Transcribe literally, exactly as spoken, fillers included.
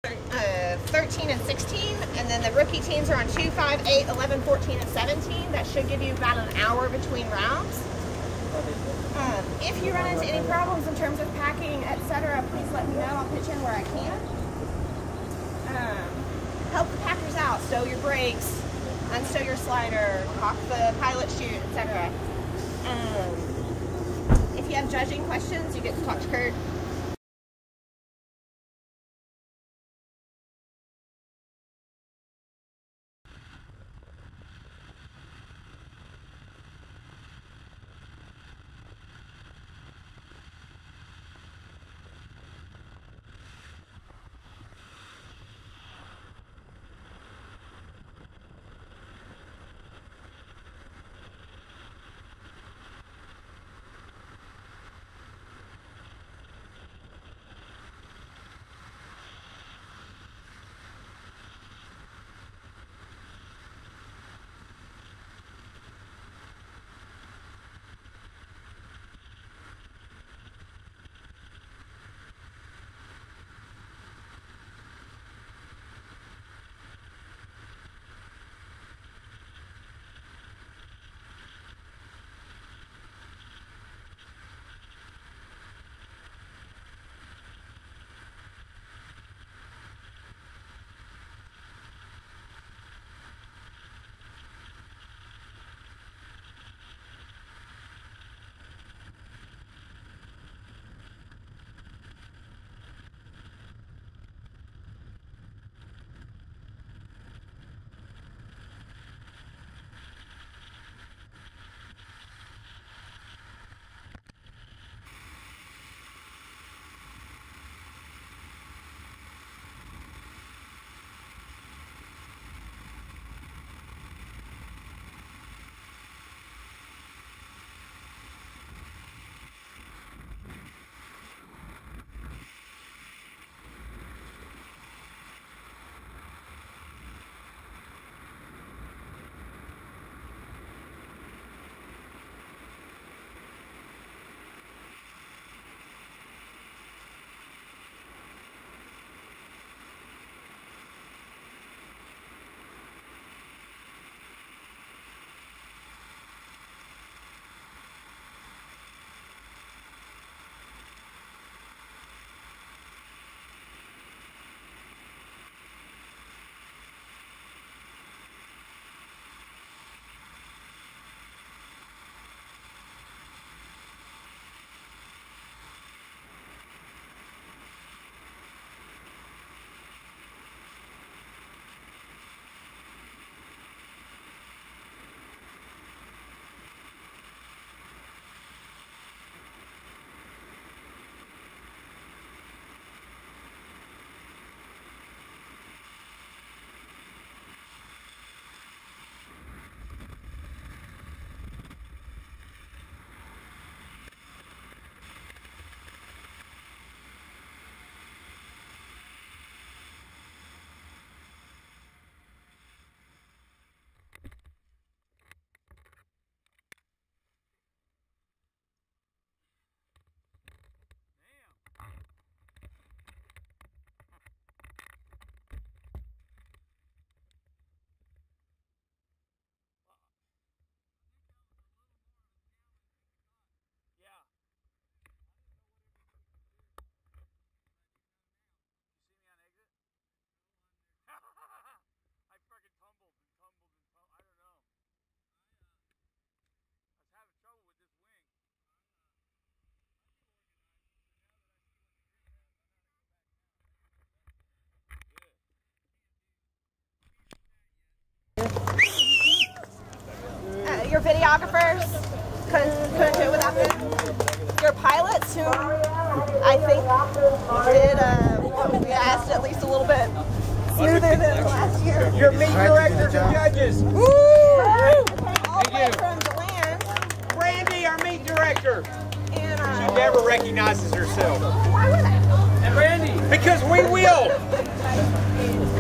Uh, thirteen and sixteen, and then the rookie teams are on two, five, eight, eleven, fourteen, and seventeen. That should give you about an hour between rounds. Um, if you run into any problems in terms of packing, et cetera, please let me know. I'll pitch in where I can. Um, help the packers out. Stow your brakes, unstow your slider, cock the pilot chute, et cetera. Um, if you have judging questions, you get to talk to Kurt. Your videographers couldn't, couldn't do it without them. Your pilots, who I think did uh, what we asked at least a little bit smoother than last year. Your meet directors and judges. Woo! All the way from DeLand. Brandy, our meet director. And, uh, she never recognizes herself. Why would I? And Brandy. Because we will.